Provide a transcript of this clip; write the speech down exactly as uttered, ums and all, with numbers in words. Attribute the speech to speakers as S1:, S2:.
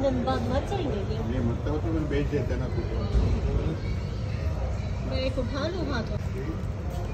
S1: दिन बाद मर जाएंगे क्या?
S2: ये मतलब तो मैं बेच देते ना कुछ।
S1: मैं एक उठा लूँ हाथ।